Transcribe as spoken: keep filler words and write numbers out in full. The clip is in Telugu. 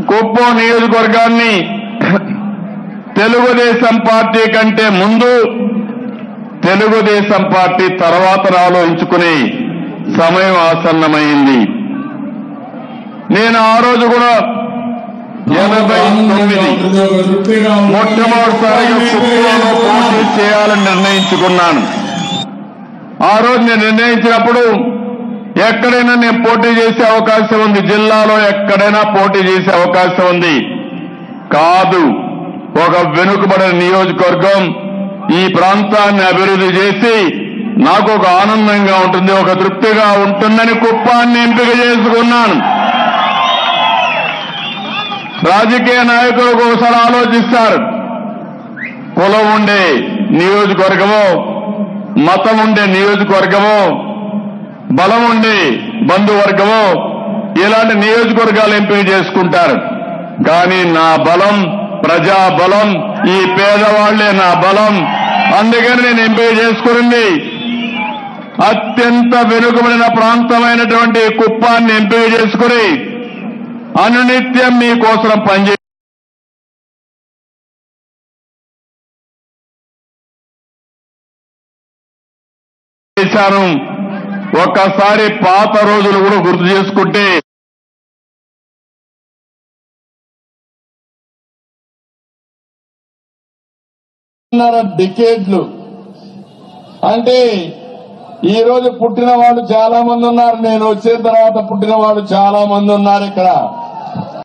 కుప్పం నియోజకవర్గాన్ని తెలుగుదేశం పార్టీ కంటే ముందు, తెలుగుదేశం పార్టీ తర్వాత ఆలోచించుకునే సమయం ఆసన్నమైంది. నేను ఆ రోజు కూడా ఎనభై తొమ్మిది మొట్టమొదటిసారిగా కుప్పంలో పోటీ చేయాలని నిర్ణయించుకున్నాను. ఆ రోజు నేను నిర్ణయించినప్పుడు ఎక్కడైనా నేను పోటీ చేసే అవకాశం ఉంది, జిల్లాలో ఎక్కడైనా పోటీ చేసే అవకాశం ఉంది. కాదు, ఒక వెనుకబడిన నియోజకవర్గం, ఈ ప్రాంతాన్ని అభివృద్ధి చేసి నాకు ఒక ఆనందంగా ఉంటుంది, ఒక తృప్తిగా ఉంటుందని కుప్పాన్ని ఎంపిక చేసుకున్నాను. రాజకీయ నాయకులు ఒకసారి ఆలోచిస్తారు, కులం ఉండే నియోజకవర్గమో, మతం ఉండే నియోజకవర్గమో, బలం ఉండే బంధువర్గమో, ఇలాంటి నియోజకవర్గాలు ఎంపిక చేసుకుంటారు. కానీ నా బలం ప్రజా బలం, ఈ పేదవాళ్లే నా బలం. అందుకని నేను ఎంపిక చేసుకుని అత్యంత వెనుకబడిన ప్రాంతమైనటువంటి కుప్పాన్ని ఎంపిక చేసుకుని అనునిత్యం మీకోసం పనిచే చేశాను. ఒక్కసారి పాత రోజులు కూడా గుర్తు చేసుకుంటే డికేడ్లు అంటే ఈ రోజు పుట్టిన వాళ్ళు చాలా మంది ఉన్నారు, నేను వచ్చిన తర్వాత పుట్టిన వాళ్ళు చాలా మంది ఉన్నారు ఇక్కడ.